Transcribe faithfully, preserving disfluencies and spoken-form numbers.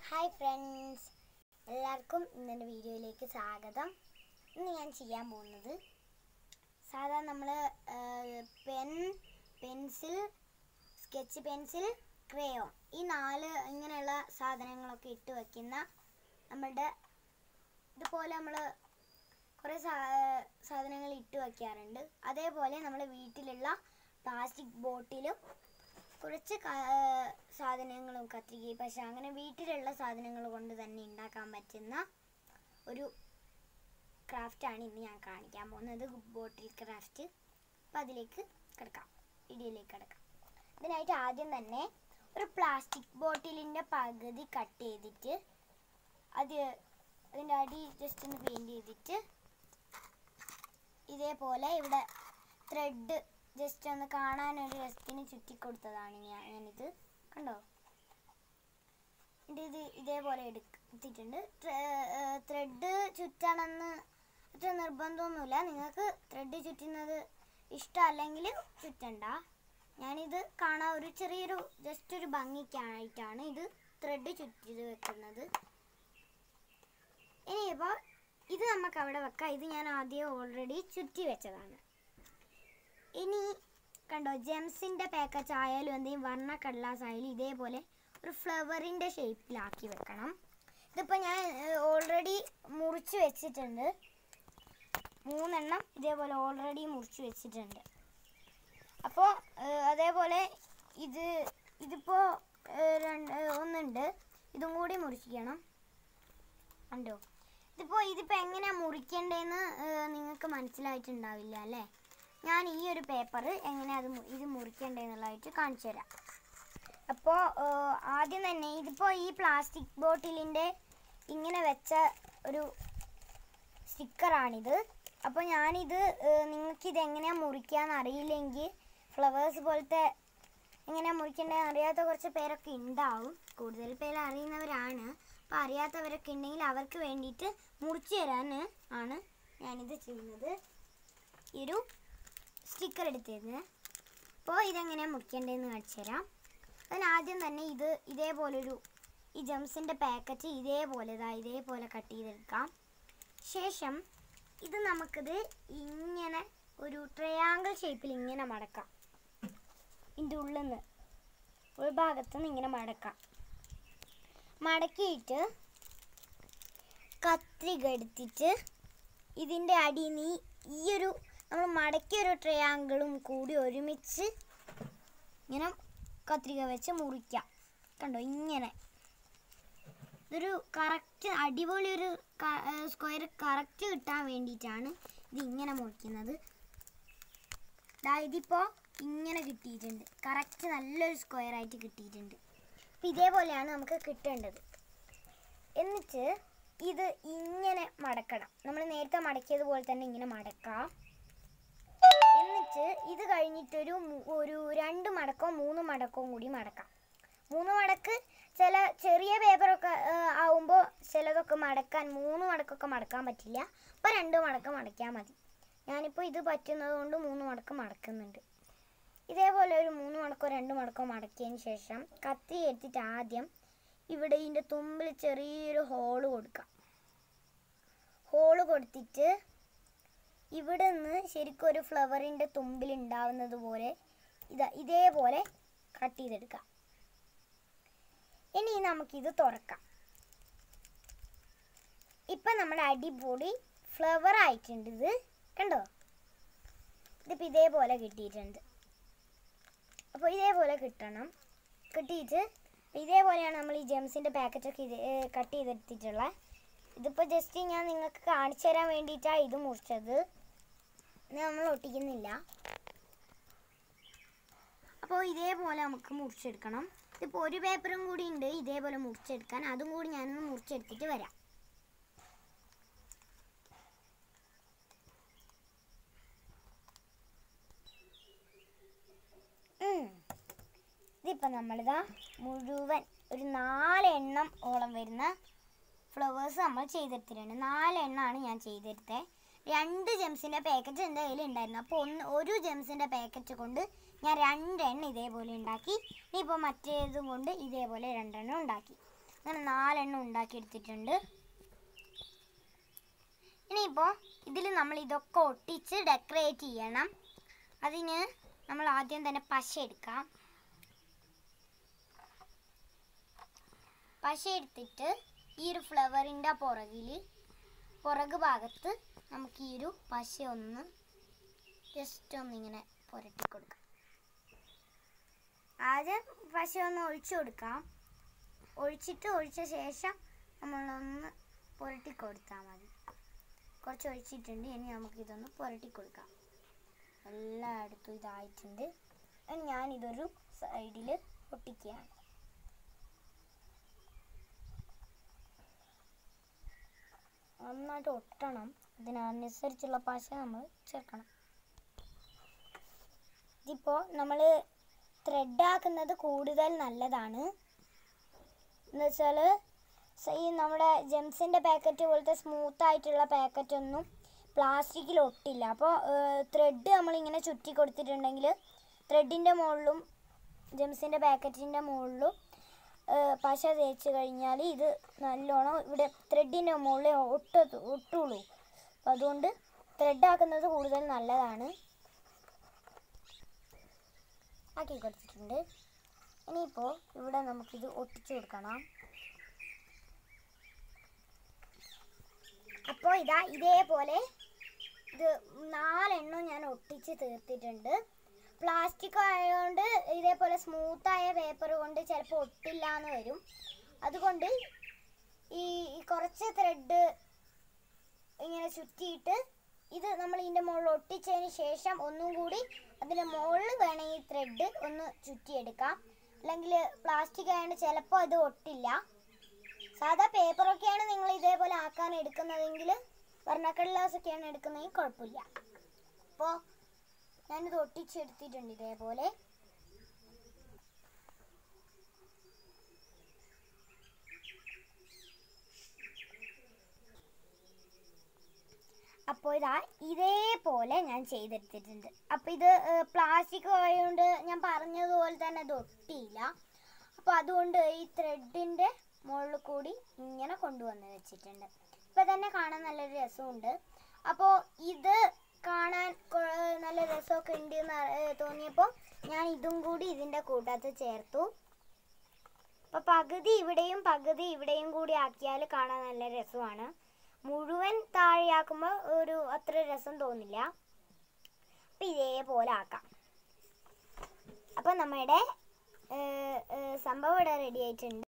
Hi friends, എല്ലാവർക്കും ഇന്നത്തെ വീഡിയോയിലേക്ക് സ്വാഗതം. ഇന്ന് ഞാൻ ചെയ്യാൻ പോകുന്നത് സാധാരണ നമ്മൾ pen, pencil, sketch pencil, crayon ഈ നാല് ഇങ്ങനെയുള്ള സാധനങ്ങളൊക്കെ ഇട്ട് വയ്ക്കുന്ന നമ്മളുടെ ഇതുപോലെ നമ്മൾ കുറേ സാധനങ്ങൾ ഇട്ട് വയ്ക്കാറുണ്ട്. അതേപോലെ നമ്മുടെ വീട്ടിലുള്ള പ്ലാസ്റ്റിക് ബോട്ടിലും കുറച്ച് സാധനങ്ങളും കത്രിക, പശ, അങ്ങനെ വീട്ടിലുള്ള സാധനങ്ങൾ കൊണ്ട് തന്നെ ഉണ്ടാക്കാൻ പറ്റുന്ന ഒരു ക്രാഫ്റ്റാണ് ഇന്ന് ഞാൻ കാണിക്കാൻ പോകുന്നത്, ബോട്ടിൽ ക്രാഫ്റ്റ്. അപ്പം അതിലേക്ക് കിടക്കാം, വീഡിയോയിലേക്ക് കിടക്കാം. ഇതിനായിട്ട് ആദ്യം തന്നെ ഒരു പ്ലാസ്റ്റിക് ബോട്ടിലിൻ്റെ പകുതി കട്ട് ചെയ്തിട്ട് അത് അതിൻ്റെ അടി ജസ്റ്റ് ഒന്ന് പെയിൻറ് ചെയ്തിട്ട് ഇതേപോലെ ഇവിടെ ത്രെഡ് ജസ്റ്റ് ഒന്ന് കാണാനൊരു രസത്തിന് ചുറ്റിക്കൊടുത്തതാണ് ഞാൻ ഞാനിത് കണ്ടോ. ഇത് ഇതേപോലെ എടുത്തിട്ടുണ്ട്. ത്രെഡ് ചുറ്റണമെന്ന് അത്ര നിർബന്ധമൊന്നുമില്ല. നിങ്ങൾക്ക് ത്രെഡ് ചുറ്റുന്നത് ഇഷ്ടമല്ലെങ്കിൽ ചുറ്റണ്ട. ഞാനിത് കാണാൻ ഒരു ചെറിയൊരു ജസ്റ്റ് ഒരു ഭംഗിക്കായിട്ടാണ് ഇത് ത്രെഡ് ചുറ്റി വെക്കുന്നത്. ഇനിയിപ്പോൾ ഇത് നമുക്ക് അവിടെ വെക്കാം. ഇത് ഞാൻ ആദ്യം ഓൾറെഡി ചുറ്റി വെച്ചതാണ്. ഇനി കണ്ടോ, ജെംസിൻ്റെ പാക്കറ്റ് ആയാലും എന്തെങ്കിലും വർണ്ണ കടലാസ് ആയാലും ഇതേപോലെ ഒരു ഫ്ലവറിൻ്റെ ഷേപ്പിലാക്കി വെക്കണം. ഇതിപ്പോൾ ഞാൻ ഓൾറെഡി മുറിച്ച് വെച്ചിട്ടുണ്ട്. മൂന്നെണ്ണം ഇതേപോലെ ഓൾറെഡി മുറിച്ച് വെച്ചിട്ടുണ്ട്. അപ്പോൾ അതേപോലെ ഇത് ഇതിപ്പോൾ രണ്ട് ഒന്നുണ്ട്, ഇതും കൂടി മുറിക്കണം. കണ്ടോ, ഇതിപ്പോൾ ഇതിപ്പോൾ എങ്ങനെയാണ് മുറിക്കേണ്ടതെന്ന് നിങ്ങൾക്ക് മനസ്സിലായിട്ടുണ്ടാവില്ല അല്ലേ. ഞാൻ ഈ ഒരു പേപ്പർ എങ്ങനെ അത് ഇത് മുറിക്കേണ്ടതെന്നുള്ളതായിട്ട് കാണിച്ചു തരാം. അപ്പോൾ ആദ്യം തന്നെ ഇതിപ്പോൾ ഈ പ്ലാസ്റ്റിക് ബോട്ടിലിൻ്റെ ഇങ്ങനെ വെച്ച ഒരു സ്റ്റിക്കറാണിത്. അപ്പോൾ ഞാനിത് നിങ്ങൾക്കിത് എങ്ങനെയാണ് മുറിക്കാമെന്ന് അറിയില്ലെങ്കിൽ, ഫ്ലവേഴ്സ് പോലത്തെ എങ്ങനെയാണ് മുറിക്കേണ്ടതെന്ന് അറിയാത്ത കുറച്ച് പേരൊക്കെ ഉണ്ടാവും. കൂടുതൽ പേര് അറിയുന്നവരാണ്. അപ്പോൾ അറിയാത്തവരൊക്കെ ഉണ്ടെങ്കിൽ അവർക്ക് വേണ്ടിയിട്ട് മുറിച്ച് തരാൻ ആണ് ഞാനിത് ചെയ്യുന്നത്. ഈ ഒരു സ്റ്റിക്കർ എടുത്തിരുന്നു. അപ്പോൾ ഇതെങ്ങനെയാണ് മുറിക്കേണ്ടതെന്ന് കാണിച്ചു തരാം. അതിനാദ്യം തന്നെ ഇത് ഇതേപോലൊരു ഈ ജംസിൻ്റെ പാക്കറ്റ് ഇതേപോലെ ഇതാ ഇതേപോലെ കട്ട് ചെയ്തെടുക്കാം. ശേഷം ഇത് നമുക്കിത് ഇങ്ങനെ ഒരു ട്രയാങ്കിൾ ഷേപ്പിൽ ഇങ്ങനെ മടക്കാം. ഇതിൻ്റെ ഉള്ളിൽ നിന്ന് ഉൾഭാഗത്തു നിന്ന് ഇങ്ങനെ മടക്കാം. മടക്കിയിട്ട് കത്രിക എടുത്തിട്ട് ഇതിൻ്റെ അടിയിൽ നിന്ന് ഈ ഒരു നമ്മൾ മടക്കിയൊരു ട്രയാങ്കിളും കൂടി ഒരുമിച്ച് ഇങ്ങനെ കത്രിക വെച്ച് മുറിക്കാം. കണ്ടോ, ഇങ്ങനെ ഇതൊരു കറക്റ്റ് അടിപൊളി ഒരു സ്ക്വയർ കറക്റ്റ് കിട്ടാൻ വേണ്ടിയിട്ടാണ് ഇത് ഇങ്ങനെ മുറിക്കുന്നത്. ഇതിപ്പോൾ ഇങ്ങനെ കിട്ടിയിട്ടുണ്ട്, കറക്റ്റ് നല്ലൊരു സ്ക്വയർ ആയിട്ട് കിട്ടിയിട്ടുണ്ട്. അപ്പം ഇതേപോലെയാണ് നമുക്ക് കിട്ടേണ്ടത്. എന്നിട്ട് ഇത് ഇങ്ങനെ മടക്കണം. നമ്മൾ നേരത്തെ മടക്കിയതുപോലെ തന്നെ ഇങ്ങനെ മടക്കാം. എന്നിട്ട് ഇത് കഴിഞ്ഞിട്ടൊരു ഒരു രണ്ട് മടക്കോ മൂന്ന് മടക്കവും കൂടി മടക്കാം. മൂന്ന് മടക്ക് ചില ചെറിയ പേപ്പറൊക്കെ ആവുമ്പോൾ ചിലതൊക്കെ മടക്കാൻ മൂന്ന് മടക്കൊക്കെ മടക്കാൻ പറ്റില്ല. അപ്പോൾ രണ്ട് മടക്കം മടക്കിയാൽ മതി. ഞാനിപ്പോൾ ഇത് പറ്റുന്നത് കൊണ്ട് മൂന്ന് മടക്കം മടക്കുന്നുണ്ട്. ഇതേപോലെ ഒരു മൂന്ന് മടക്കോ രണ്ട് മടക്കോ മടക്കിയതിന് ശേഷം കത്തി എടുത്തിട്ട് ആദ്യം ഇവിടെ ഇതിൻ്റെ തുമ്പിൽ ചെറിയൊരു ഹോള് കൊടുക്കാം. ഹോള് കൊടുത്തിട്ട് ഇവിടെ നിന്ന് ശരിക്കും ഒരു ഫ്ലവറിൻ്റെ തുമ്പിൽ ഉണ്ടാവുന്നത് പോലെ ഇതാ ഇതേപോലെ കട്ട് ചെയ്തെടുക്കാം. ഇനി നമുക്കിത് തുറക്കാം. ഇപ്പം നമ്മുടെ അടിപൊളി ഫ്ലവർ ആയിട്ടുണ്ട്. ഇത് കണ്ടോ, ഇതിപ്പോൾ ഇതേപോലെ കിട്ടിയിട്ടുണ്ട്. അപ്പോൾ ഇതേപോലെ കിട്ടണം. കിട്ടിയിട്ട് ഇതേപോലെയാണ് നമ്മൾ ഈ ജെംസിൻ്റെ പാക്കറ്റൊക്കെ ഇത് കട്ട് ചെയ്തെടുത്തിട്ടുള്ളത്. ഇതിപ്പോൾ ജസ്റ്റ് ഞാൻ നിങ്ങൾക്ക് കാണിച്ചു തരാൻ വേണ്ടിയിട്ടാണ് ഇത് മുറിച്ചത്. നമ്മൾ ഒട്ടിക്കുന്നില്ല. അപ്പോൾ ഇതേപോലെ നമുക്ക് മുറിച്ചെടുക്കണം. ഇതിപ്പോൾ ഒരു പേപ്പറും കൂടി ഉണ്ട് ഇതേപോലെ മുറിച്ചെടുക്കാൻ. അതും കൂടി ഞാനൊന്ന് മുറിച്ചെടുത്തിട്ട് വരാം. ഇതിപ്പോൾ നമ്മളിതാ മുഴുവൻ ഒരു നാലെണ്ണം ഓളം വരുന്ന ഫ്ലവേഴ്സ് നമ്മൾ ചെയ്തെടുത്തിട്ടുണ്ട്. നാലെണ്ണമാണ് ഞാൻ ചെയ്തെടുത്തത്. രണ്ട് ജെംസിൻ്റെ പാക്കറ്റ് എൻ്റെ കയ്യിൽ ഉണ്ടായിരുന്നു. അപ്പോൾ ഒന്ന് ഒരു ജെംസിൻ്റെ പാക്കറ്റ് കൊണ്ട് ഞാൻ രണ്ടെണ്ണം ഇതേപോലെ ഉണ്ടാക്കി. ഇനിയിപ്പോൾ മറ്റേതും കൊണ്ട് ഇതേപോലെ രണ്ടെണ്ണം ഉണ്ടാക്കി. അങ്ങനെ നാലെണ്ണം ഉണ്ടാക്കിയെടുത്തിട്ടുണ്ട്. ഇനിയിപ്പോൾ ഇതിൽ നമ്മൾ ഇതൊക്കെ ഒട്ടിച്ച് ഡെക്കറേറ്റ് ചെയ്യണം. അതിന് നമ്മൾ ആദ്യം തന്നെ പശ എടുക്കാം. പശ എടുത്തിട്ട് ഈ ഒരു ഫ്ലവറിൻ്റെ പുറകിൽ പുറകു ഭാഗത്ത് നമുക്ക് ഈ ഒരു പശ ഒന്ന് ജസ്റ്റ് ഒന്നിങ്ങനെ പുരട്ടി കൊടുക്കാം. ആദ്യം പശ ഒന്ന് ഒഴിച്ചു കൊടുക്കാം. ഒഴിച്ചിട്ട് ഒഴിച്ച ശേഷം നമ്മളൊന്ന് പുരട്ടി കൊടുത്താൽ മതി. കുറച്ച് ഒഴിച്ചിട്ടുണ്ട്. ഇനി നമുക്കിതൊന്ന് പുരട്ടി കൊടുക്കാം. എല്ലായിടത്തും ഇതായിട്ടുണ്ട്. ഞാനിതൊരു സൈഡിൽ ഒട്ടിക്കുകയാണ്. നന്നായിട്ട് ഒട്ടണം. അതിനനുസരിച്ചുള്ള പശ നമ്മൾ ചേർക്കണം. ഇതിപ്പോൾ നമ്മൾ ത്രെഡാക്കുന്നത് കൂടുതൽ നല്ലതാണ്. എന്ന് വെച്ചാൽ ഈ നമ്മുടെ ജെംസിൻ്റെ പാക്കറ്റ് പോലത്തെ സ്മൂത്തായിട്ടുള്ള പാക്കറ്റൊന്നും പ്ലാസ്റ്റിക്കിൽ ഒട്ടില്ല. അപ്പോൾ ത്രെഡ് നമ്മളിങ്ങനെ ചുറ്റി കൊടുത്തിട്ടുണ്ടെങ്കിൽ ത്രെഡിൻ്റെ മുകളിലും ജെംസിൻ്റെ പാക്കറ്റിൻ്റെ മുകളിലും പശ തേച്ച് കഴിഞ്ഞാൽ ഇത് നല്ലോണം ഇവിടെ ത്രെഡിൻ്റെ മുകളിൽ ഒട്ട ഒട്ടുള്ളൂ. അപ്പം അതുകൊണ്ട് ത്രെഡാക്കുന്നത് കൂടുതൽ നല്ലതാണ്. ആക്കി കൊടുത്തിട്ടുണ്ട്. ഇനിയിപ്പോൾ ഇവിടെ നമുക്കിത് ഒട്ടിച്ചു കൊടുക്കണം. അപ്പോൾ ഇതാ ഇതേപോലെ ഇത് നാലെണ്ണം ഞാൻ ഒട്ടിച്ച് തീർത്തിട്ടുണ്ട്. പ്ലാസ്റ്റിക് ആയതുകൊണ്ട് ഇതേപോലെ സ്മൂത്തായ പേപ്പർ കൊണ്ട് ചിലപ്പോൾ ഒട്ടില്ല എന്ന് വരും. അതുകൊണ്ട് ഈ കുറച്ച് ത്രെഡ് ഇങ്ങനെ ചുറ്റിയിട്ട് ഇത് നമ്മൾ ഇതിൻ്റെ മുകളിൽ ഒട്ടിച്ചതിന് ശേഷം ഒന്നും കൂടി അതിൻ്റെ മുകളിൽ വേണം ഈ ത്രെഡ് ഒന്ന് ചുറ്റിയെടുക്കാം. അല്ലെങ്കിൽ പ്ലാസ്റ്റിക് ആയതുകൊണ്ട് ചിലപ്പോൾ അത് ഒട്ടില്ല. സാധാ പേപ്പറൊക്കെയാണ് നിങ്ങൾ ഇതേപോലെ ആക്കാൻ എടുക്കുന്നതെങ്കിൽ വർണ്ണക്കടലാസൊക്കെയാണ് എടുക്കുന്നതെങ്കിൽ കുഴപ്പമില്ല. അപ്പോൾ ഞാനിത് ഒട്ടിച്ചെടുത്തിട്ടുണ്ട് ഇതേപോലെ. അപ്പോൾ ഇതാ ഇതേപോലെ ഞാൻ ചെയ്തെടുത്തിട്ടുണ്ട്. അപ്പോൾ ഇത് പ്ലാസ്റ്റിക് ആയതുകൊണ്ട് ഞാൻ പറഞ്ഞതുപോലെ തന്നെ അത് ഒട്ടിയില്ല. അപ്പോൾ അതുകൊണ്ട് ഈ ത്രെഡിൻ്റെ മുകളിൽ കൂടി ഇങ്ങനെ കൊണ്ടുവന്ന് വെച്ചിട്ടുണ്ട്. ഇപ്പോൾ തന്നെ കാണാൻ നല്ലൊരു രസമുണ്ട്. അപ്പോൾ ഇത് കാണാൻ നല്ല രസമൊക്കെ ഉണ്ട് എന്ന് തോന്നിയപ്പോൾ ഞാൻ ഇതും കൂടി ഇതിൻ്റെ കൂട്ടത്ത് ചേർത്തു. അപ്പോൾ പകുതി ഇവിടെയും പകുതി ഇവിടെയും കൂടി ആക്കിയാൽ കാണാൻ നല്ല രസമാണ്. മുഴുവൻ താഴെയാക്കുമ്പോൾ ഒരു അത്ര രസം തോന്നില്ല. അപ്പം ഇതേപോലെ ആക്കാം. അപ്പം നമ്മുടെ സംഭവം ഇവിടെ റെഡി ആയിട്ടുണ്ട്.